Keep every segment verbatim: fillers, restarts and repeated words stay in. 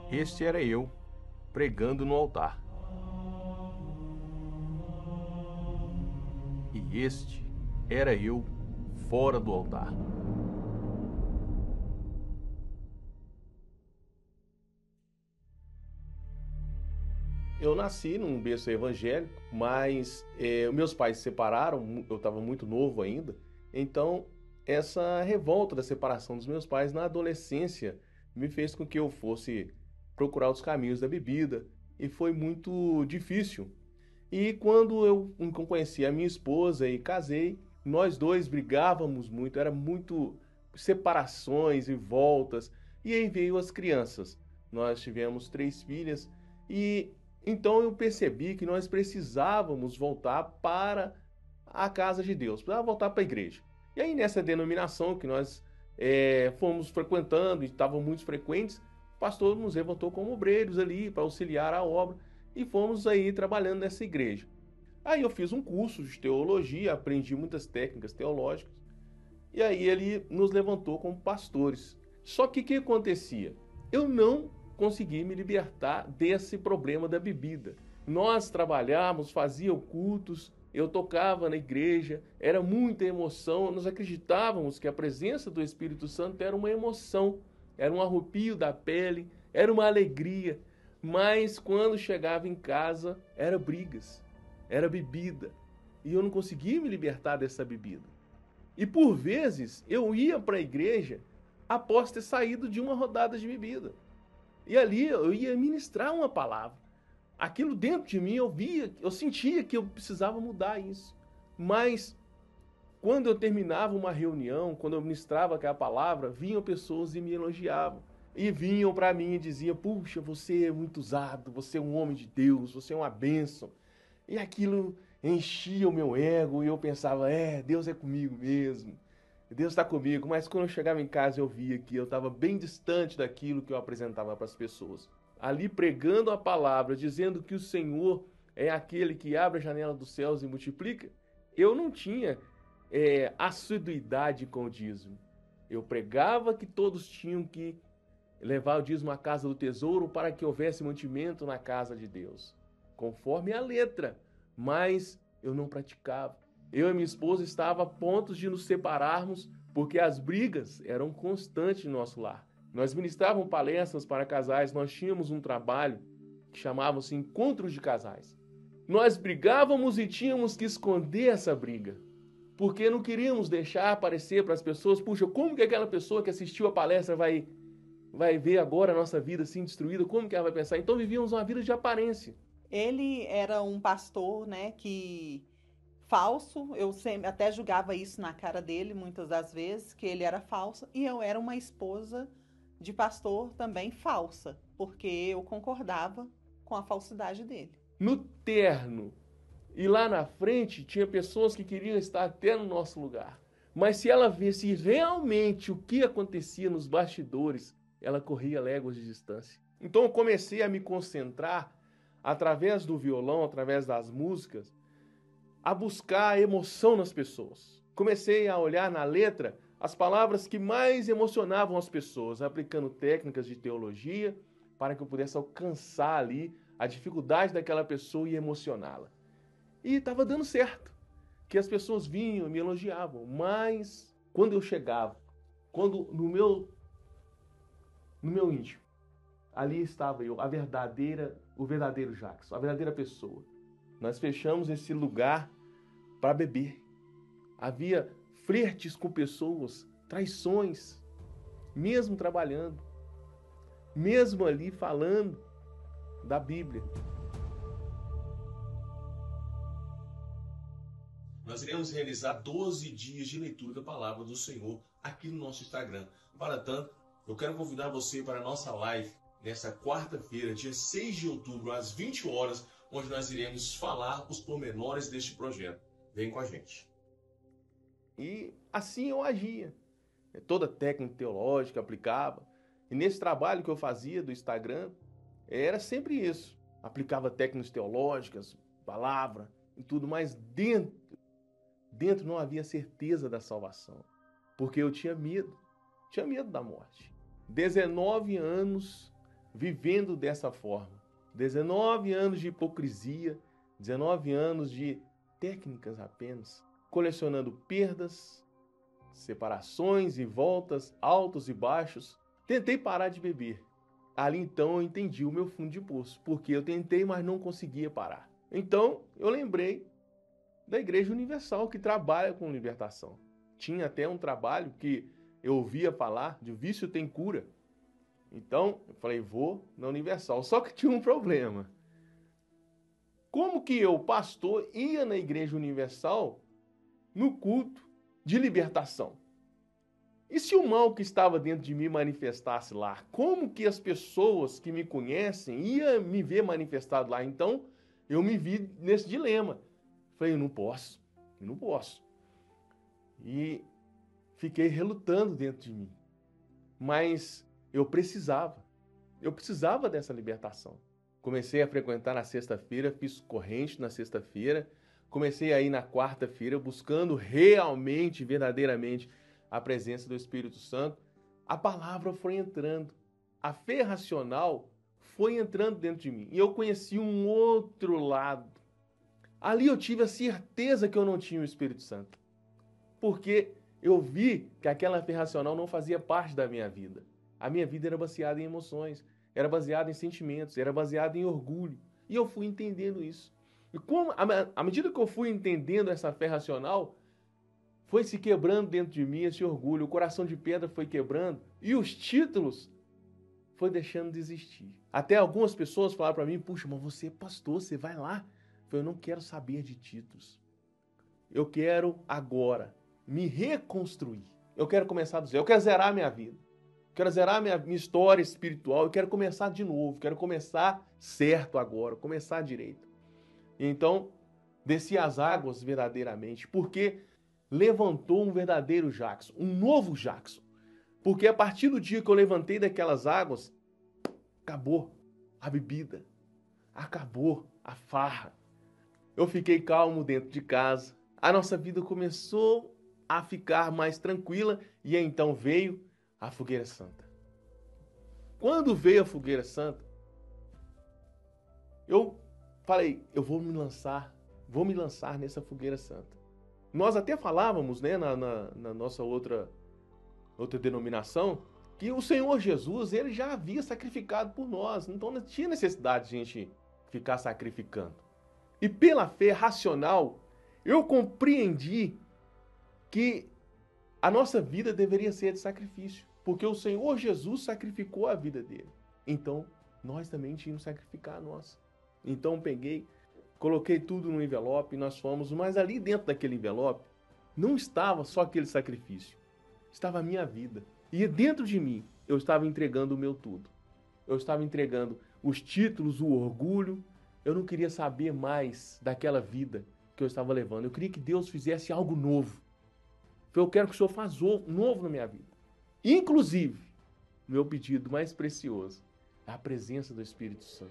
Este era eu, pregando no altar. E este era eu, fora do altar. Eu nasci num berço evangélico, mas é, meus pais se separaram, eu estava muito novo ainda, então essa revolta da separação dos meus pais na adolescência me fez com que eu fosse procurar os caminhos da bebida e foi muito difícil. E quando eu conheci a minha esposa e casei, nós dois brigávamos muito, era muito separações e voltas, e aí veio as crianças. Nós tivemos três filhas e então eu percebi que nós precisávamos voltar para a casa de Deus, para voltar para a igreja. E aí nessa denominação que nós é, fomos frequentando e estavam muito frequentes, o pastor nos levantou como obreiros ali para auxiliar a obra e fomos aí trabalhando nessa igreja. Aí eu fiz um curso de teologia, aprendi muitas técnicas teológicas e aí ele nos levantou como pastores. Só que o que acontecia? Eu não consegui me libertar desse problema da bebida. Nós trabalhávamos, fazíamos cultos, eu tocava na igreja, era muita emoção, nós acreditávamos que a presença do Espírito Santo era uma emoção, era um arrepio da pele, era uma alegria, mas quando chegava em casa, era brigas, era bebida, e eu não conseguia me libertar dessa bebida. E por vezes eu ia para a igreja após ter saído de uma rodada de bebida. E ali eu ia ministrar uma palavra. Aquilo dentro de mim eu via, eu sentia que eu precisava mudar isso. Mas quando eu terminava uma reunião, quando eu ministrava aquela palavra, vinham pessoas e me elogiavam. E vinham para mim e diziam: puxa, você é muito usado, você é um homem de Deus, você é uma bênção. E aquilo enchia o meu ego e eu pensava: é, Deus é comigo mesmo. Deus está comigo, mas quando eu chegava em casa eu via que eu estava bem distante daquilo que eu apresentava para as pessoas. Ali pregando a palavra, dizendo que o Senhor é aquele que abre a janela dos céus e multiplica, eu não tinha é, assiduidade com o dízimo. Eu pregava que todos tinham que levar o dízimo à casa do tesouro para que houvesse mantimento na casa de Deus, conforme a letra, mas eu não praticava. Eu e minha esposa estava a ponto de nos separarmos porque as brigas eram constantes no nosso lar. Nós ministrávamos palestras para casais, nós tínhamos um trabalho que chamava-se Encontros de Casais. Nós brigávamos e tínhamos que esconder essa briga, porque não queríamos deixar aparecer para as pessoas: puxa, como que aquela pessoa que assistiu a palestra vai, vai ver agora a nossa vida assim destruída? Como que ela vai pensar? Então vivíamos uma vida de aparência. Ele era um pastor, né, que falso, eu sempre até julgava isso na cara dele muitas das vezes, que ele era falso, e eu era uma esposa de pastor também falsa, porque eu concordava com a falsidade dele. No terno e lá na frente tinha pessoas que queriam estar até no nosso lugar. Mas se ela visse realmente o que acontecia nos bastidores, ela corria léguas de distância. Então eu comecei a me concentrar através do violão, através das músicas, a buscar a emoção nas pessoas. Comecei a olhar na letra as palavras que mais emocionavam as pessoas, aplicando técnicas de teologia para que eu pudesse alcançar ali a dificuldade daquela pessoa e emocioná-la. E estava dando certo, que as pessoas vinham e me elogiavam, mas quando eu chegava, quando no meu no meu íntimo, ali estava eu, a verdadeira, o verdadeiro Jackson, a verdadeira pessoa. Nós fechamos esse lugar para beber. Havia flertes com pessoas, traições, mesmo trabalhando, mesmo ali falando da Bíblia. Nós iremos realizar doze dias de leitura da palavra do Senhor aqui no nosso Instagram. Para tanto, eu quero convidar você para a nossa live nesta quarta-feira, dia seis de outubro, às vinte horas, onde nós iremos falar os pormenores deste projeto. Vem com a gente. E assim eu agia. Toda técnica teológica aplicava. E nesse trabalho que eu fazia do Instagram, era sempre isso. Aplicava técnicas teológicas, palavra e tudo, mas dentro, dentro não havia certeza da salvação. Porque eu tinha medo. Tinha medo da morte. dezenove anos vivendo dessa forma. dezenove anos de hipocrisia, dezenove anos de técnicas apenas, colecionando perdas, separações e voltas, altos e baixos. Tentei parar de beber. Ali então eu entendi o meu fundo de poço, porque eu tentei, mas não conseguia parar. Então eu lembrei da Igreja Universal, que trabalha com libertação. Tinha até um trabalho que eu ouvia falar de vício tem cura. Então eu falei, vou na Universal. Só que tinha um problema. Como que eu, pastor, ia na Igreja Universal no culto de libertação? E se o mal que estava dentro de mim manifestasse lá? Como que as pessoas que me conhecem iam me ver manifestado lá? Então, eu me vi nesse dilema. Falei, eu não posso, eu não posso. E fiquei relutando dentro de mim. Mas eu precisava, eu precisava dessa libertação. Comecei a frequentar na sexta-feira, fiz corrente na sexta-feira, comecei a ir na quarta-feira buscando realmente, verdadeiramente, a presença do Espírito Santo. A palavra foi entrando, a fé racional foi entrando dentro de mim. E eu conheci um outro lado. Ali eu tive a certeza que eu não tinha o Espírito Santo. Porque eu vi que aquela fé racional não fazia parte da minha vida. A minha vida era baseada em emoções, era baseada em sentimentos, era baseada em orgulho. E eu fui entendendo isso. E como, à medida que eu fui entendendo essa fé racional, foi se quebrando dentro de mim esse orgulho, o coração de pedra foi quebrando e os títulos foi deixando de existir. Até algumas pessoas falaram para mim, puxa, mas você é pastor, você vai lá. Eu falei, eu não quero saber de títulos. Eu quero agora me reconstruir. Eu quero começar do zero, eu quero zerar a minha vida. Eu quero zerar a minha, minha história espiritual, eu quero começar de novo, quero começar certo agora, começar direito. Então, desci as águas verdadeiramente, porque levantou um verdadeiro Jackson, um novo Jackson. Porque a partir do dia que eu levantei daquelas águas, acabou a bebida, acabou a farra. Eu fiquei calmo dentro de casa, a nossa vida começou a ficar mais tranquila e então veio a fogueira santa. Quando veio a fogueira santa, eu falei, eu vou me lançar, vou me lançar nessa fogueira santa. Nós até falávamos, né, na, na, na nossa outra, outra denominação, que o Senhor Jesus, ele já havia sacrificado por nós. Então não tinha necessidade de a gente ficar sacrificando. E pela fé racional, eu compreendi que a nossa vida deveria ser de sacrifício. Porque o Senhor Jesus sacrificou a vida dele. Então, nós também tínhamos que sacrificar a nossa. Então, peguei, coloquei tudo no envelope e nós fomos. Mas ali dentro daquele envelope, não estava só aquele sacrifício. Estava a minha vida. E dentro de mim, eu estava entregando o meu tudo. Eu estava entregando os títulos, o orgulho. Eu não queria saber mais daquela vida que eu estava levando. Eu queria que Deus fizesse algo novo. Eu quero que o Senhor faça novo na minha vida. Inclusive, meu pedido mais precioso é a presença do Espírito Santo.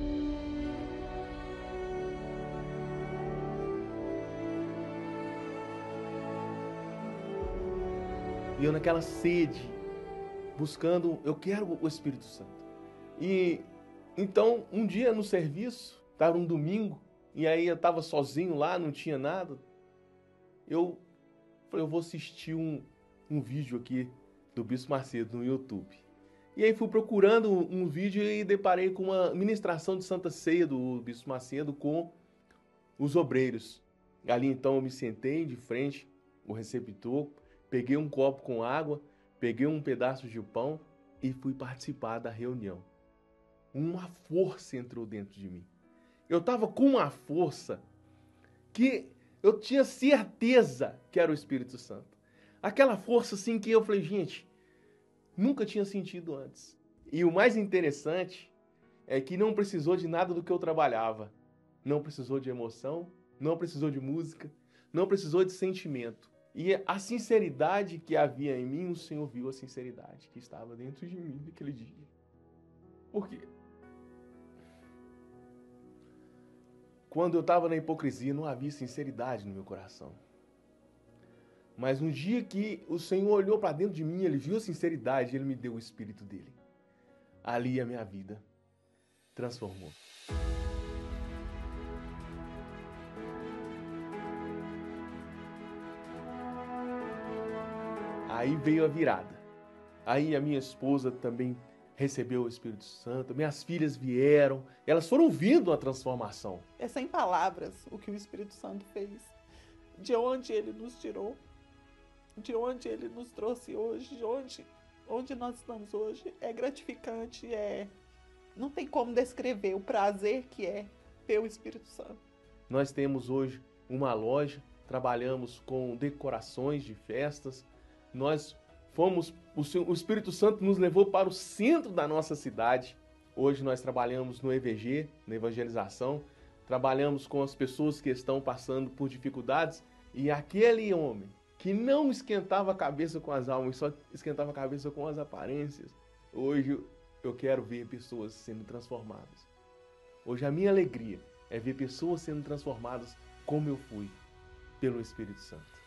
E eu naquela sede, buscando, eu quero o Espírito Santo. E então, um dia no serviço, estava um domingo, e aí eu estava sozinho lá, não tinha nada. Eu falei, eu vou assistir um, um vídeo aqui do Bispo Macedo no YouTube. E aí fui procurando um, um vídeo e deparei com uma ministração de Santa Ceia do Bispo Macedo com os obreiros. Ali então eu me sentei de frente ao receptor, peguei um copo com água, peguei um pedaço de pão e fui participar da reunião. Uma força entrou dentro de mim. Eu estava com uma força que eu tinha certeza que era o Espírito Santo. Aquela força assim que eu falei, gente, nunca tinha sentido antes. E o mais interessante é que não precisou de nada do que eu trabalhava. Não precisou de emoção, não precisou de música, não precisou de sentimento. E a sinceridade que havia em mim, o Senhor viu a sinceridade que estava dentro de mim naquele dia. Por quê? Quando eu estava na hipocrisia, não havia sinceridade no meu coração. Mas no dia que o Senhor olhou para dentro de mim, Ele viu a sinceridade, Ele me deu o Espírito dEle. ali a minha vida transformou. Aí veio a virada. Aí a minha esposa também recebeu o Espírito Santo, minhas filhas vieram, elas foram vendo a transformação. É sem palavras o que o Espírito Santo fez. De onde ele nos tirou, de onde ele nos trouxe hoje, de onde, onde nós estamos hoje. É gratificante, é... não tem como descrever o prazer que é ter o Espírito Santo. Nós temos hoje uma loja, trabalhamos com decorações de festas, nós fomos, o Espírito Santo nos levou para o centro da nossa cidade. Hoje nós trabalhamos no E V G, na evangelização, trabalhamos com as pessoas que estão passando por dificuldades, e aquele homem que não esquentava a cabeça com as almas, só esquentava a cabeça com as aparências, hoje eu quero ver pessoas sendo transformadas. Hoje a minha alegria é ver pessoas sendo transformadas como eu fui pelo Espírito Santo.